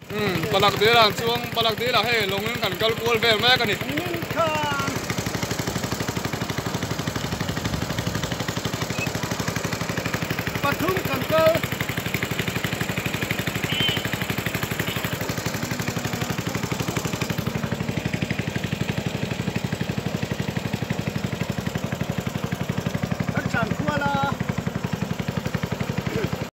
Palak dia lang chuang palak dia lah hey longin kan kal kual vel mek ani nin kha